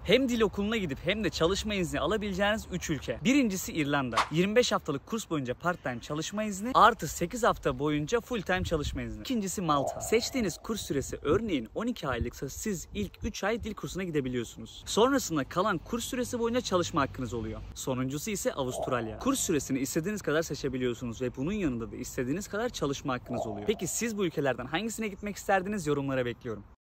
Hem dil okuluna gidip hem de çalışma izni alabileceğiniz 3 ülke. Birincisi İrlanda. 25 haftalık kurs boyunca part-time çalışma izni artı 8 hafta boyunca full-time çalışma izni. İkincisi Malta. Seçtiğiniz kurs süresi örneğin 12 aylıksa siz ilk 3 ay dil kursuna gidebiliyorsunuz. Sonrasında kalan kurs süresi boyunca çalışma hakkınız oluyor. Sonuncusu ise Avustralya. Kurs süresini istediğiniz kadar seçebiliyorsunuz ve bunun yanında da istediğiniz kadar çalışma hakkınız oluyor. Peki siz bu ülkelerden hangisine gitmek isterdiniz? Yorumlara bekliyorum.